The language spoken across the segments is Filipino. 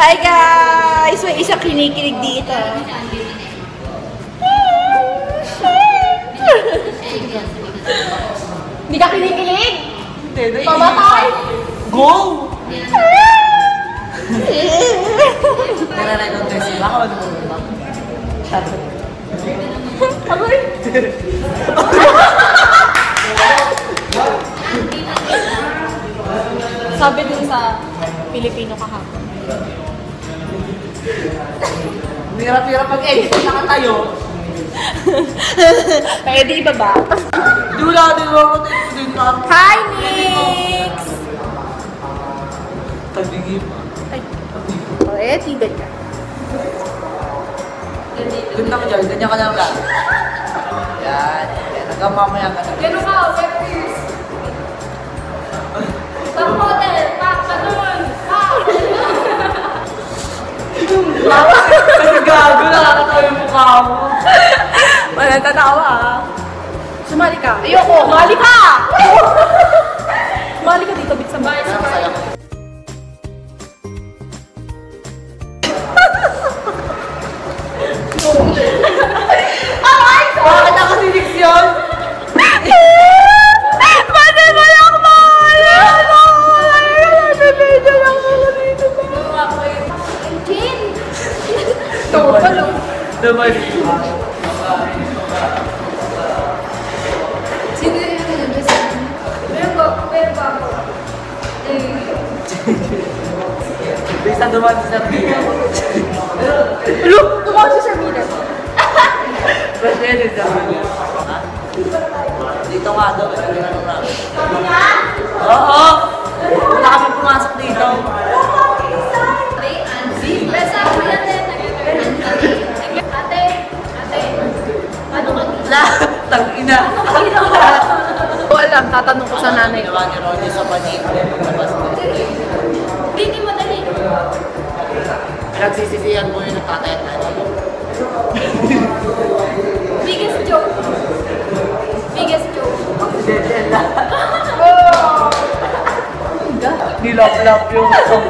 Hi guys! May isang kinikilig dito. Hindi ka kinikilig? Pamatay! Go! Nararay ng dress. Baka wala mo ba? Agoy! Sabi din sa Pilipino kahapon. Hirap-hirap mag-edit. Saka tayo. Kaya di iba ba? Di wala din ako din ka. Hi, Nix! Tabigim. Ay. O, tibet ka. Ganda mo dyan. Ganyan ka na lang. Yan. Hanggang mamaya ka na. Gano'n ka, Peppers! Sa hotel! Papadun! Kasi gago, nakakatawa yung mukha mo. Wala tatawa ah. Sumali ka. Ayoko, sumali ka! Sumali ka dito, bit sa bahay. Bakit ako si Nix yun? Pwede ba yung mahal? Bibidyo lang ako dito ba? Jane! Ito pala. Naman. Sino yung nag-gusto? Pero ba? Bisa dumaan sa Sardinia. Look! Tumawag si Sir Miller. Fresh air din sa Sardinia. Dito nga daw. Ginanong namin. Oo! Wala kami pumasok dito. Tang-ina. O alam, tatanong ko sa nanay ko. Ginawa ni Ronnie sa panig. Paglabas mo. Hindi madali. Nagsisisihan mo yung nakatay at nanay. Biggest joke. Biggest joke. Nilap-lap yung song.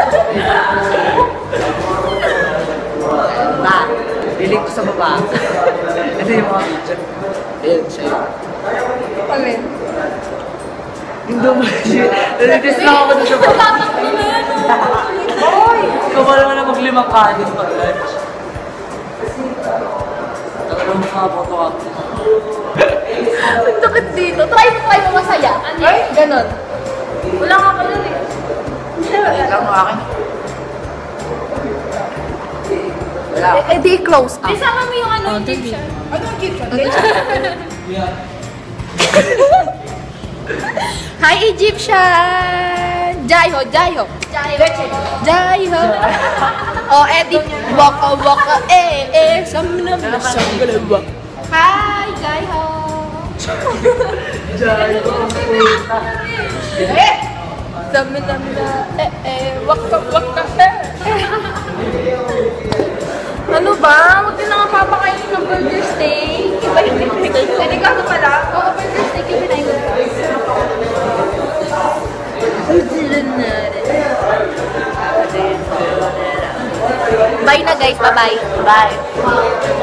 Na, dilig ko sa baba. Ito yung mga picture. Ayun, siya yun. Ano yun? Yung dumashi. Nalitis lang ako doon sa baba. Tatakbo na yan. Oy! Kumala mo na maglimang kanin pag lunch. Tagalong mga photo ako. Ang takit dito. Try mo masaya. Ay? Ganon. Wala nga pala eh. Wait lang mo akin. Wala. Eh di close up. Isama mo yung ano, Egyptian. Ano ang Egyptian? Hi Egyptian! Jai ho! Oh, edit. Waka, samnam na samgalaba. Hi, Jai ho! Jai ko ang puta. Samnam na, waka, Ano ba? Huwag din na nga papakainin ng burger steak. Iba yung steak. Hindi ka pala? Oo, burger steak yung pinayin ko. Bye na guys. Bye-bye. Bye.